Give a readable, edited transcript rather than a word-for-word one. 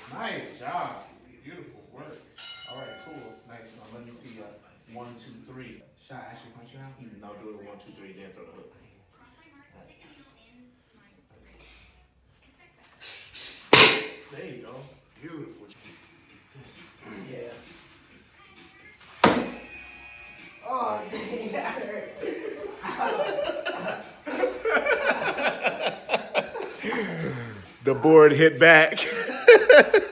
Nice job. Beautiful work. All right, cool. Nice. Now let me see. 1, 2, 3. Should I actually punch you out? No, do it 1, 2, 3. Then throw the hook. There you go. Beautiful. Yeah. Oh, dang, that hurt. The board hit back.